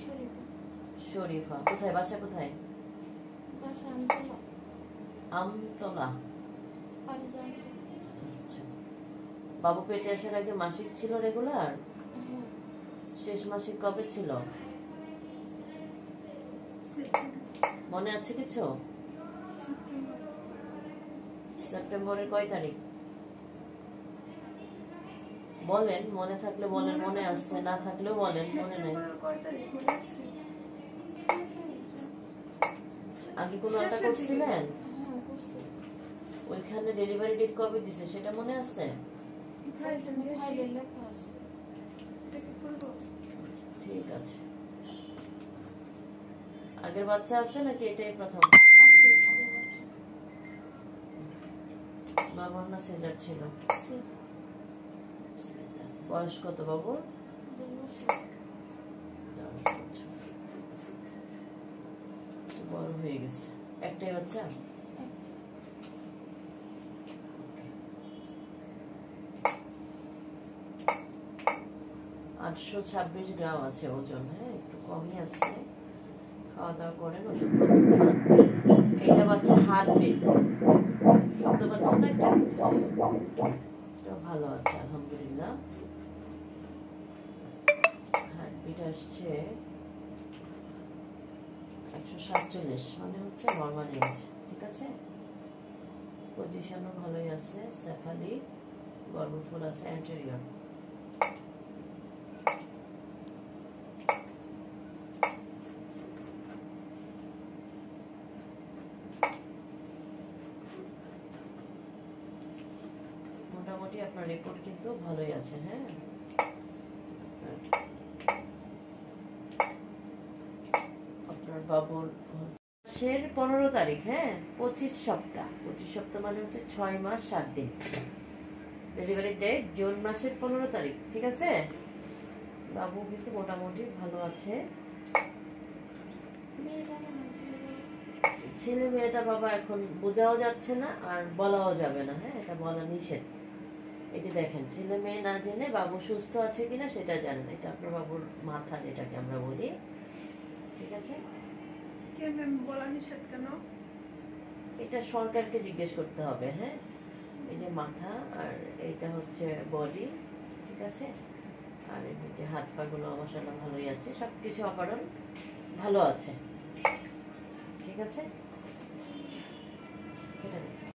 শরীফা। কোথায় বাসা? কোথায়? বাসা আমতলা। আমতলা। আচ্ছা। বাবু পেটে আসার আগে মাসিক ছিল রেগুলার? শেষ মাসিক কবে ছিল মনে আছে কিছু? সেপ্টেম্বরের কয় তারিখ বলেন, মনে থাকলে বলেন, মনে আছে, না থাকলেও বলেন, মনে নেই। আগে কোনো একটা করছিলেন? ওইখানে ডেলিভারি ডেট কবে দিছে সেটা মনে আছে? ঠিক আছে। আগের বাচ্চা আছে নাকি এটাই প্রথম? নরমাল না সিজার ছিল? বয়স কত বাবুর? বড় হয়ে গেছে। একটাই বাচ্চা? 826 গ্রাম আছে ওজন। হ্যাঁ, একটু কমই আছে। খাওয়া দাওয়া করেন, ওষুধ এটা বাচ্চার হার্টবিট শুনতে পাচ্ছেন না? এটা ভালো আছে আলহামদুলিল্লাহ। হার্টবিট আসছে 147, মানে হচ্ছে নরমালি আছে। ঠিক আছে, পজিশনও ভালোই আছে। সেফালি, গর্ভফুল আছে, অ্যান্টেরিয়র। মোটামুটি আপনার রিপোর্ট কিন্তু ভালোই আছে। হ্যাঁ, আপনার বাবুর মাসের 15 তারিখ। হ্যাঁ, 25 সপ্তাহ। 25 সপ্তাহ মানে হচ্ছে 6 মাস 7 দিন। ডেলিভারি ডেট জুন মাসের 15 তারিখ। ঠিক আছে, বাবু কিন্তু মোটামুটি ভালো আছে। ছেলে মেয়েটা বাবা এখন বোঝাও যাচ্ছে না আর বলাও যাবে না। হ্যাঁ, এটা বলা নিষেধ। এই যে দেখেন, ছেলে মেয়ে না জেনে বাবু সুস্থ আছে কিনা সেটা জানেন। এটা আপনার বাবুর মাথা, যেটাকে আমরা বলি। ঠিক আছে, বলা নিষেধ কেন? এটা সরকারকে জিজ্ঞেস করতে হবে। হ্যাঁ, এই যে মাথা আর এইটা হচ্ছে বডি। ঠিক আছে, আর এই যে হাত পা গুলো মাশাআল্লাহ ভালোই আছে, সবকিছু অপারণ ভালো আছে। ঠিক আছে।